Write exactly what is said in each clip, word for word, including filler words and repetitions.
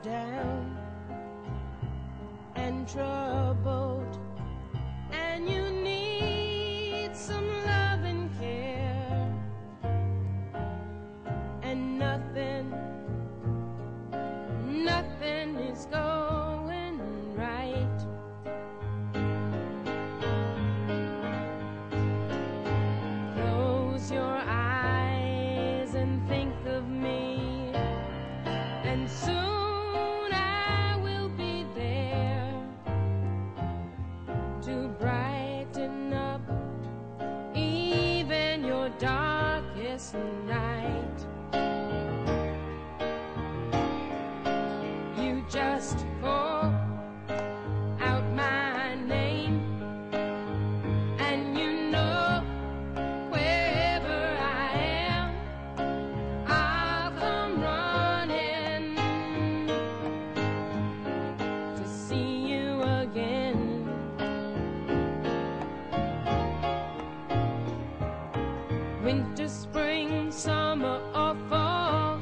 down and troubled, and you need some love and care, and nothing, nothing is going right. Close your eyes and think of me, and soon I will be there to brighten up even your darkest night. You just call out my name, and you know wherever I am, I'll come running to see you again. Winter, spring, summer, or fall,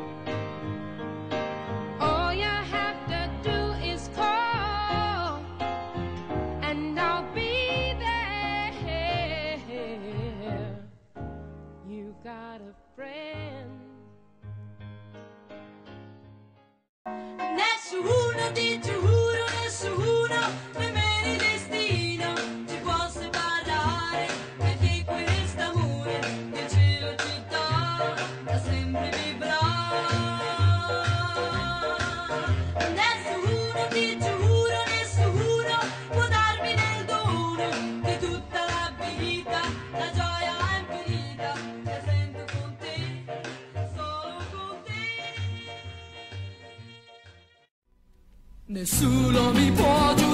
all you have to do is call, and I'll be there. You got a friend. Nessuno, ti giuro, nessuno, nemmeno il destino ci può separare, perché quest'amore del cielo ci dà da sempre vibrare. Nessuno, ti giuro, nessuno può darmi nel dono di tutta la vita, la gioia infinita che sento con te, solo con te. Nessuno mi può giudicare.